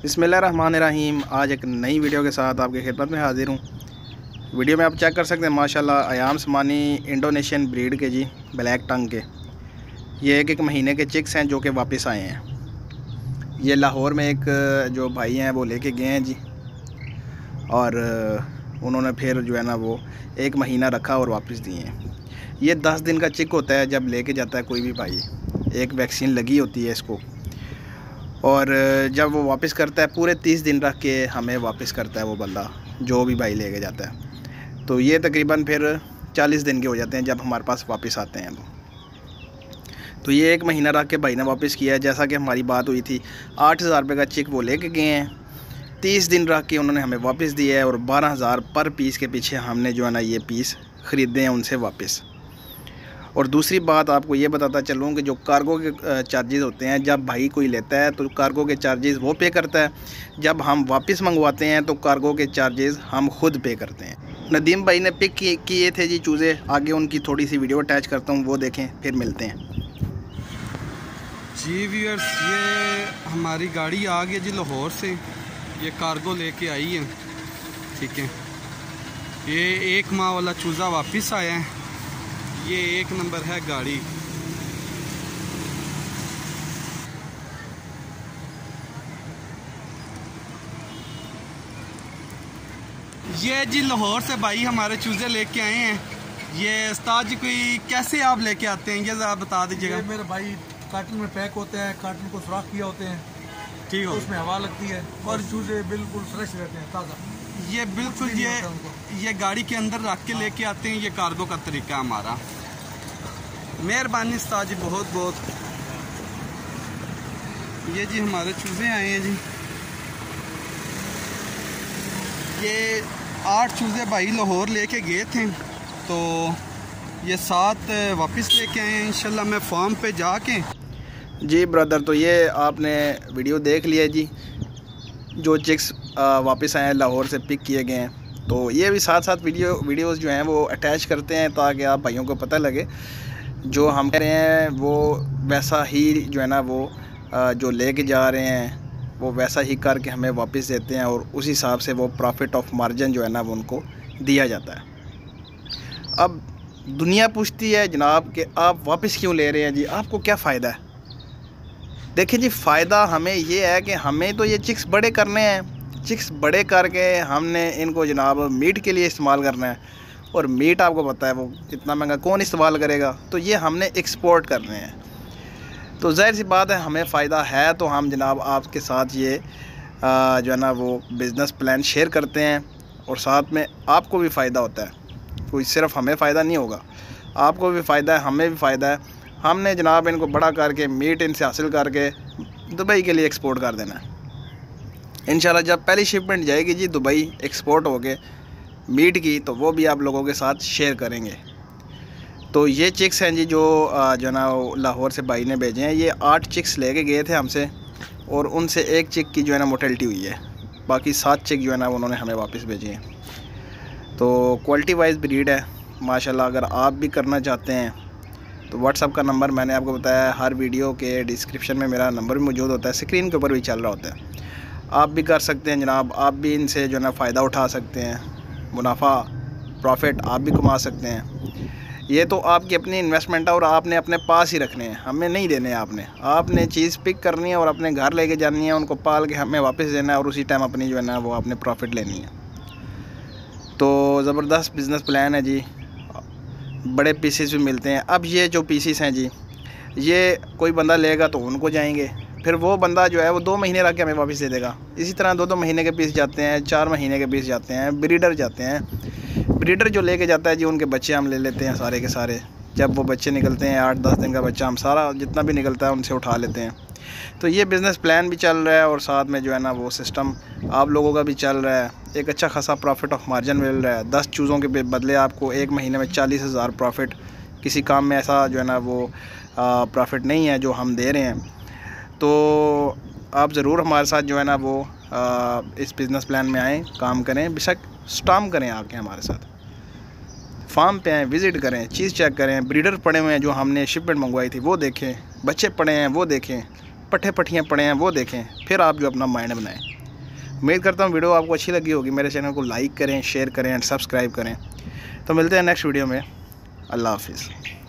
बिस्मिल्लाहिर्रहमानिर्रहीम। आज एक नई वीडियो के साथ आपकी खिदमत में हाजिर हूँ। वीडियो में आप चेक कर सकते हैं माशाल्लाह अयाम समानी इंडोनेशियन ब्रीड के जी, ब्लैक टंग के। ये एक महीने के चिक्स हैं जो कि वापस आए हैं। ये लाहौर में एक जो भाई हैं वो लेके गए हैं जी, और उन्होंने फिर जो है ना वो एक महीना रखा और वापस दिए हैं। ये 10 दिन का चिक होता है जब लेके जाता है कोई भी भाई। एक वैक्सीन लगी होती है इसको, और जब वो वापस करता है पूरे 30 दिन रख के हमें वापस करता है वो बंदा, जो भी भाई लेके जाता है। तो ये तकरीबन फिर 40 दिन के हो जाते हैं जब हमारे पास वापस आते हैं वो। तो ये एक महीना रख के भाई ने वापस किया है। जैसा कि हमारी बात हुई थी, 8,000 रुपये का चिक वो लेके गए हैं, 30 दिन रख के उन्होंने हमें वापस दिया है, और 12,000 पर पीस के पीछे हमने जो है ना ये पीस ख़रीदे हैं उनसे वापस। और दूसरी बात आपको ये बताता चलूँ कि जो कार्गो के चार्जेस होते हैं, जब भाई कोई लेता है तो कार्गो के चार्जेस वो पे करता है, जब हम वापस मंगवाते हैं तो कार्गो के चार्जेस हम खुद पे करते हैं। नदीम भाई ने पिक किए थे जी चूज़े, आगे उनकी थोड़ी सी वीडियो अटैच करता हूँ, वो देखें फिर मिलते हैं जी व्यूअर्स। ये हमारी गाड़ी आ गई जी लाहौर से, ये कार्गो लेके आई है, ठीक है। ये 1 माह वाला चूज़ा वापस आया है। ये 1 नंबर है गाड़ी। ये जी लाहौर से भाई हमारे चूजे लेके आए हैं। ये उस्ताद जी कोई कैसे आप लेके आते हैं, ये ज़रा बता दीजिएगा। मेरे भाई कार्टन में पैक होते हैं, कार्टन को सुराख किया होते हैं, ठीक है, उसमें हवा लगती है और चूजे बिल्कुल फ्रेश रहते हैं, ताज़ा। ये बिल्कुल ये गाड़ी के अंदर रख के लेके आते हैं। ये कार्गो का तरीका हमारा। मेहरबानी उस्ताद जी, बहुत बहुत। ये जी हमारे चूजे आए हैं जी। ये 8 चूजे भाई लाहौर लेके गए थे, तो ये 7 वापस लेके आए हैं इंशाल्लाह। मैं फार्म पे जाके जी ब्रदर। तो ये आपने वीडियो देख लिया जी, जो चिक्स वापस आए हैं लाहौर से पिक किए गए हैं। तो ये भी साथ साथ वीडियोस जो हैं वो अटैच करते हैं ताकि आप भाइयों को पता लगे जो हम कह रहे हैं वो वैसा ही जो है ना वो जो लेके जा रहे हैं वो वैसा ही करके हमें वापस देते हैं, और उस हिसाब से वो प्रॉफिट ऑफ मार्जिन जो है ना वो उनको दिया जाता है। अब दुनिया पूछती है जनाब कि आप वापस क्यों ले रहे हैं जी, आपको क्या फ़ायदा है। देखिए जी, फ़ायदा हमें ये है कि हमें तो ये चिक्स बड़े करने हैं, चिक्स बड़े करके हमने इनको जनाब मीट के लिए इस्तेमाल करना है, और मीट आपको पता है वो इतना महंगा कौन इस्तेमाल करेगा। तो ये हमने एक्सपोर्ट करने हैं, तो ज़ाहिर सी बात है हमें फ़ायदा है, तो हम जनाब आपके साथ ये जो है ना वो बिज़नेस प्लान शेयर करते हैं, और साथ में आपको भी फ़ायदा होता है। कोई सिर्फ हमें फ़ायदा नहीं होगा, आपको भी फ़ायदा है, हमें भी फ़ायदा है। हमने जनाब इनको बड़ा करके मीट इनसे हासिल करके दुबई के लिए एक्सपोर्ट कर देना है इंशाल्लाह। जब पहली शिपमेंट जाएगी जी दुबई एक्सपोर्ट हो के मीट की, तो वो भी आप लोगों के साथ शेयर करेंगे। तो ये चिक्स हैं जी जो ना लाहौर से भाई ने भेजे हैं। ये 8 चिक्स लेके गए थे हमसे, और उनसे 1 चिक की जो है ना मोर्टेलिटी हुई है, बाकी 7 चिक जो है ना उन्होंने हमें वापस भेजे हैं। तो क्वालिटी वाइज ब्रीड है माशाल्लाह। अगर आप भी करना चाहते हैं तो व्हाट्सअप का नंबर मैंने आपको बताया है, हर वीडियो के डिस्क्रिप्शन में मेरा नंबर भी मौजूद होता है, स्क्रीन के ऊपर भी चल रहा होता है। आप भी कर सकते हैं जनाब, आप भी इनसे जो है ना फ़ायदा उठा सकते हैं, मुनाफा प्रॉफिट आप भी कमा सकते हैं। ये तो आपकी अपनी इन्वेस्टमेंट है और आपने अपने पास ही रखने हैं, हमें नहीं देने हैं। आपने चीज़ पिक करनी है और अपने घर लेके जानी है, उनको पाल के हमें वापस देना है, और उसी टाइम अपनी जो है ना वो आपने प्रॉफिट लेनी है। तो ज़बरदस्त बिज़नेस प्लान है जी। बड़े पीसेस भी मिलते हैं। अब ये जो पीसेस हैं जी, ये कोई बंदा लेगा तो उनको जाएंगे, फिर वो बंदा जो है वो 2 महीने रख के हमें वापस दे देगा। इसी तरह 2-2 महीने के पीस जाते हैं, 4 महीने के पीस जाते हैं। ब्रीडर जाते हैं, ब्रीडर जो लेके जाता है जी उनके बच्चे हम ले लेते हैं सारे के सारे। जब वो बच्चे निकलते हैं 8-10 दिन का बच्चा, हम सारा जितना भी निकलता है उनसे उठा लेते हैं। तो ये बिज़नेस प्लान भी चल रहा है, और साथ में जो है ना वो सिस्टम आप लोगों का भी चल रहा है। एक अच्छा खासा प्रॉफिट ऑफ मार्जिन मिल रहा है। 10 चूज़ों के बदले आपको 1 महीने में 40,000 प्रॉफिट। किसी काम में ऐसा जो है ना वो प्रॉफिट नहीं है जो हम दे रहे हैं। तो आप ज़रूर हमारे साथ जो है ना वो इस बिज़नेस प्लान में आएँ, काम करें, बेशक स्टाम करें आके हमारे साथ, फार्म पे आएँ, विज़िट करें, चीज़ चेक करें। ब्रीडर पड़े हुए हैं जो हमने शिपमेंट मंगवाई थी वो देखें, बच्चे पड़े हैं वो देखें, पट्ठे पट्टियाँ पड़े हैं वो देखें, फिर आप जो अपना माइंड बनाएं। उम्मीद करता हूँ वीडियो आपको अच्छी लगी होगी। मेरे चैनल को लाइक करें, शेयर करें एंड सब्सक्राइब करें। तो मिलते हैं नेक्स्ट वीडियो में। अल्लाह हाफिज़।